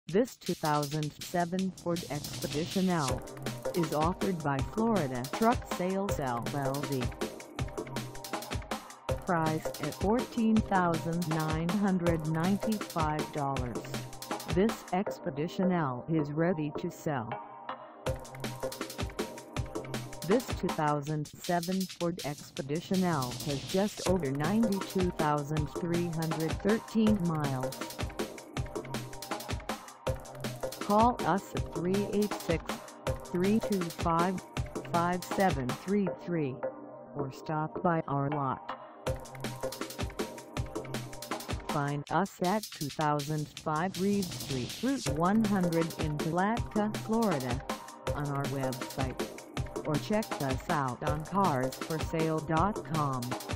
This 2007 Ford Expedition L is offered by Florida Truck Sales LLC. Priced at $14,995, this Expedition L is ready to sell. This 2007 Ford Expedition L has just over 92,313 miles. Call us at 386-325-5733 or stop by our lot. Find us at 2005 Reed Street, Route 100 in Palatka, Florida, on our website, or check us out on carsforsale.com.